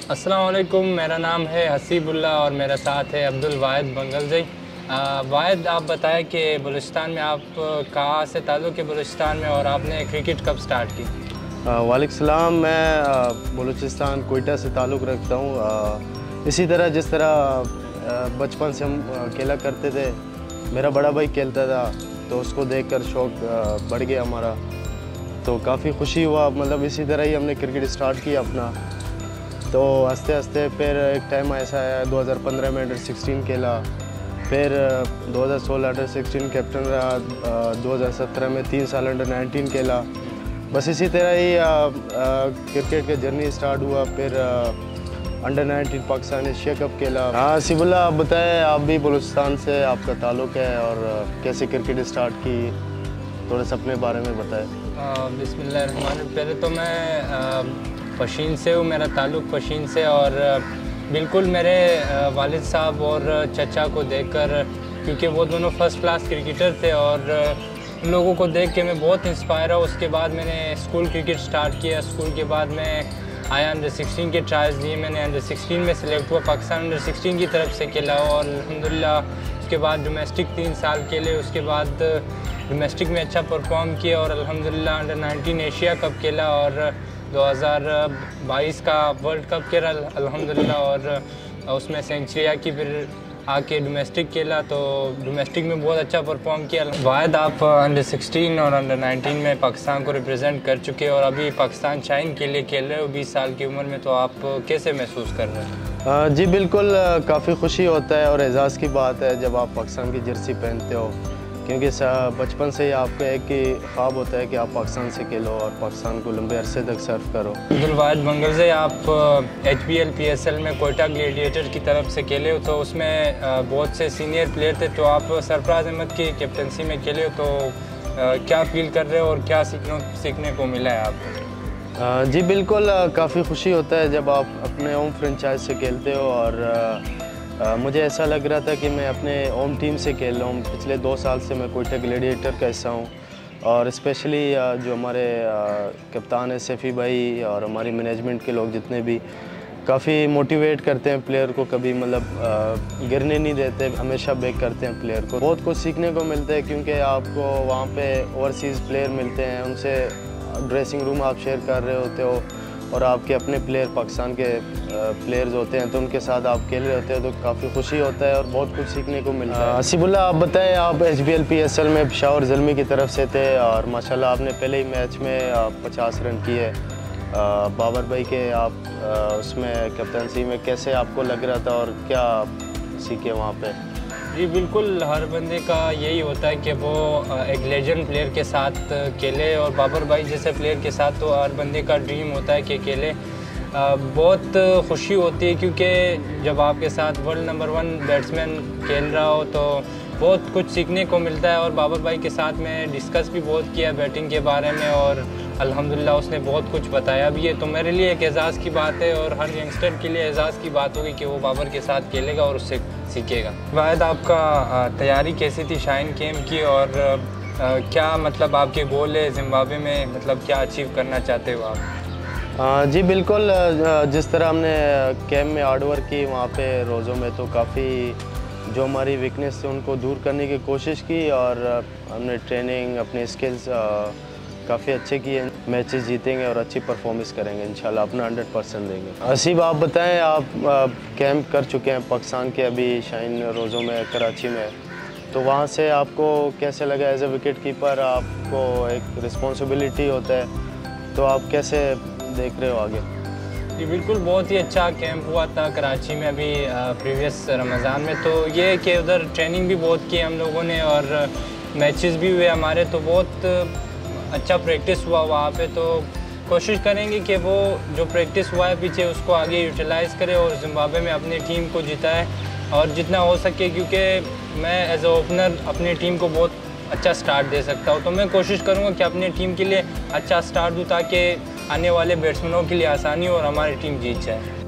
अस्सलाम वालेकुम, मेरा नाम है हसीबुल्ला और मेरा साथ है अब्दुल वाहिद बंगलज़ई। वाहिद, आप बताएं कि बलूचिस्तान में आप कहाँ से ताल्लुक़ है बलूचिस्तान में, और आपने क्रिकेट कब स्टार्ट की? वालेकुम सलाम। मैं बलूचिस्तान कोयटा से ताल्लुक़ रखता हूँ। इसी तरह जिस तरह बचपन से हम खेला करते थे, मेरा बड़ा भाई खेलता था तो उसको देखकर शौक़ बढ़ गया हमारा, तो काफ़ी खुशी हुआ। मतलब इसी तरह ही हमने क्रिकेट स्टार्ट किया अपना, तो हंसते हंसते फिर एक टाइम ऐसा आया 2015 में अंडर-16 खेला, फिर 2016 अंडर-16 कैप्टन रहा, 2017 में 3 साल अंडर-19 खेला। बस इसी तरह ही क्रिकेट का जर्नी स्टार्ट हुआ। फिर अंडर-19 पाकिस्तान एशिया कप खेला। हाँ हसीबुल्ला, आप बताएं, आप भी बलूचिस्तान से आपका ताल्लुक़ है और कैसे क्रिकेट स्टार्ट की, थोड़ा सा अपने बारे में बताएं। बिस्मिल्लाहिर्रहमानिर्रहीम। पहले तो मैं पशीन से हूँ, मेरा ताल्लुक़ पशीन से, और बिल्कुल मेरे वालिद साहब और चचा को देखकर, क्योंकि वो दोनों फ़र्स्ट क्लास क्रिकेटर थे और उन लोगों को देख के मैं बहुत इंस्पायर हुआ। उसके बाद मैंने स्कूल क्रिकेट स्टार्ट किया। स्कूल के बाद मैं आया, अंडर-16 के ट्रायल्स दिए मैंने, अंडर-16 में सेलेक्ट हुआ, पाकिस्तान अंडर-16 की तरफ से खेला और अल्हम्दुलिल्लाह उसके बाद डोमेस्टिक 3 साल खेले। उसके बाद डोमेस्टिक में अच्छा परफॉर्म किया और अल्हम्दुलिल्लाह अंडर-19 एशिया कप खेला और 2022 का वर्ल्ड कप खेला अल्हम्दुलिल्लाह, और उसमें सेंचुरिया की। फिर आके डोमेस्टिक खेला तो डोमेस्टिक में बहुत अच्छा परफॉर्म किया। वाहिद, आप अंडर-16 और अंडर-19 में पाकिस्तान को रिप्रेजेंट कर चुके हैं और अभी पाकिस्तान शाइन के लिए खेल रहे हो 20 साल की उम्र में, तो आप कैसे महसूस कर रहे हैं? जी बिल्कुल, काफ़ी खुशी होता है और एजाज़ की बात है जब आप पाकिस्तान की जर्सी पहनते हो, क्योंकि बचपन से ही आपका एक ही ख्वाब होता है कि आप पाकिस्तान से खेलो और पाकिस्तान को लंबे अरसे तक सर्व करो। अब्दुल वाहिद बंगलज़ई, आप HBL PSL में कोयटा ग्लेडिएटर की तरफ से खेले हो, तो उसमें बहुत से सीनियर प्लेयर थे, तो आप सरफराज अहमद की कैप्टनसी में खेले हो, तो क्या फील कर रहे हो और क्या सीखने को मिला है आपको? जी बिल्कुल, काफ़ी खुशी होता है जब आप अपने होम फ्रेंचाइज से खेलते हो, और मुझे ऐसा लग रहा था कि मैं अपने होम टीम से खेल रहा हूँ। पिछले 2 साल से मैं कोयटा ग्लेडिएटर का हिस्सा हूँ, और स्पेशली जो हमारे कप्तान है सैफ़ी भाई और हमारी मैनेजमेंट के लोग जितने भी काफ़ी मोटिवेट करते हैं प्लेयर को, कभी मतलब गिरने नहीं देते, हमेशा बैक करते हैं प्लेयर को। बहुत कुछ सीखने को मिलता है क्योंकि आपको वहाँ पे ओवरसीज़ प्लेयर मिलते हैं, उनसे ड्रेसिंग रूम आप शेयर कर रहे होते हो, और आपके अपने प्लेयर पाकिस्तान के प्लेयर्स होते हैं तो उनके साथ आप खेल रहे होते हैं, तो काफ़ी खुशी होता है और बहुत कुछ सीखने को मिलता है। हसीबुल्ला, आप बताएं, आप HBL PSL में पेशावर ज़ल्मी की तरफ से थे और माशाल्लाह आपने पहले ही मैच में 50 रन किए। बाबर भाई के आप उसमें कैप्टनसी में कैसे आपको लग रहा था और क्या सीखे वहाँ पे? जी बिल्कुल, हर बंदे का यही होता है कि वो एक लेजेंड प्लेयर के साथ खेले, और बाबर भाई जैसे प्लेयर के साथ तो हर बंदे का ड्रीम होता है कि खेले। बहुत खुशी होती है क्योंकि जब आपके साथ वर्ल्ड नंबर 1 बैट्समैन खेल रहा हो तो बहुत कुछ सीखने को मिलता है। और बाबर भाई के साथ मैं डिस्कस भी बहुत किया बैटिंग के बारे में, और अल्हम्दुलिल्लाह उसने बहुत कुछ बताया भी है, तो मेरे लिए एक एजाज़ की बात है और हर यंगस्टर के लिए एजाज़ की बात होगी कि वो बाबर के साथ खेलेगा और उससे सीखेगा। वाहिद, आपका तैयारी कैसी थी शाइन गेम की, और क्या मतलब आपके गोल है ज़िम्बाब्वे में, मतलब क्या अचीव करना चाहते हो आप? जी बिल्कुल, जिस तरह हमने कैम्प में हार्डवर्क की वहाँ पे रोज़ों में, तो काफ़ी जो हमारी वीकनेस थी उनको दूर करने की कोशिश की, और हमने ट्रेनिंग अपने स्किल्स काफ़ी अच्छे किए। मैचेस जीतेंगे और अच्छी परफॉर्मेंस करेंगे इंशाल्लाह, अपना 100% देंगे। हसीब, आप बताएं, आप कैंप कर चुके हैं पाकिस्तान के अभी शाइन रोज़ों में कराची में, तो वहाँ से आपको कैसे लगा? एज ए विकेट कीपर आपको एक रिस्पॉन्सिबिलिटी होता है, तो आप कैसे देख रहे हो आगे? जी बिल्कुल, बहुत ही अच्छा कैंप हुआ था कराची में अभी प्रीवियस रमज़ान में, तो ये है कि उधर ट्रेनिंग भी बहुत की हम लोगों ने और मैचेस भी हुए हमारे, तो बहुत अच्छा प्रैक्टिस हुआ वहाँ पे। तो कोशिश करेंगे कि वो जो प्रैक्टिस हुआ है पीछे उसको आगे यूटिलाइज़ करें और ज़िम्बाब्वे में अपनी टीम को जिताए और जितना हो सके, क्योंकि मैं एज ए ओपनर अपनी टीम को बहुत अच्छा स्टार्ट दे सकता हूँ, तो मैं कोशिश करूँगा कि अपनी टीम के लिए अच्छा स्टार्ट दूँ ताकि आने वाले बैट्समैनों के लिए आसानी हो और हमारी टीम जीत जाए।